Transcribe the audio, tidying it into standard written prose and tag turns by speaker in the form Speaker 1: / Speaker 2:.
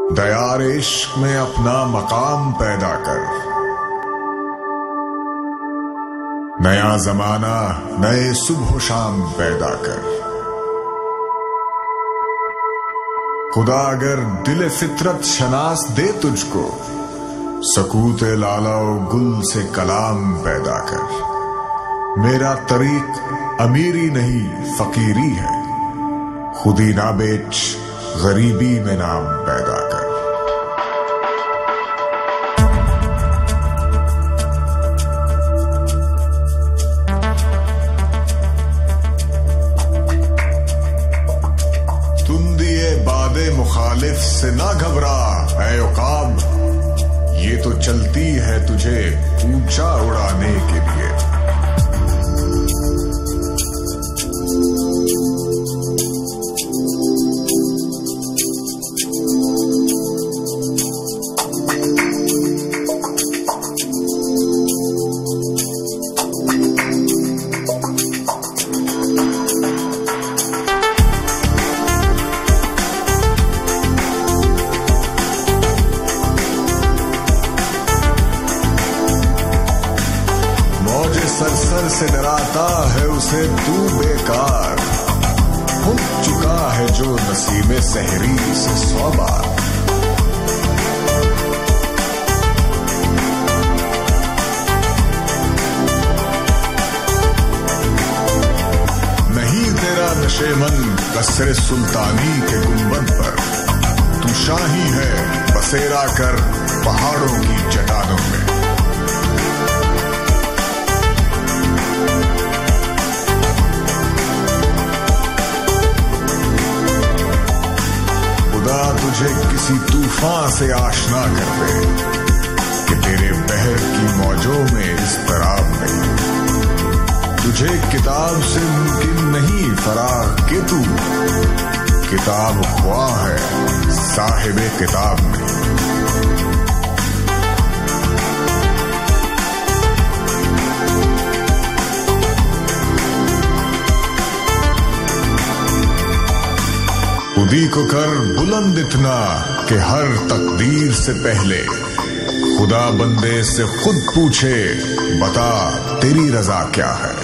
Speaker 1: दयार इश्क में अपना मकाम पैदा कर। नया जमाना नए सुबह शाम पैदा कर। खुदा अगर दिल फितरत शनास दे तुझको, सकूते लाला गुल से कलाम पैदा कर। मेरा तरीक अमीरी नहीं फकीरी है, खुदी ना बेच गरीबी में नाम पैदा कर। तुम दिए बादे मुखालिफ से ना घबरा ऐ उकाब, ये तो चलती है तुझे ऊंचा उड़ाने के लिए। सरसर से डराता है उसे तू बेकार, हो चुका है जो नसीबे सहरी से 100 बार। नहीं तेरा नशेमन कसरे सुल्तानी के गुंबद पर, तू शाही है बसेरा कर पहाड़ों की चट्टानों में। तुझे किसी तूफान से आशना कर दे कि तेरे बहर की मौजों में इज़्तिराब नहीं। तुझे किताब से मुमकिन नहीं फराग कि तू किताब ख्वाह है साहिबे किताब में। खुदी को कर बुलंद इतना कि हर तकदीर से पहले खुदा बंदे से खुद पूछे, बता तेरी रजा क्या है।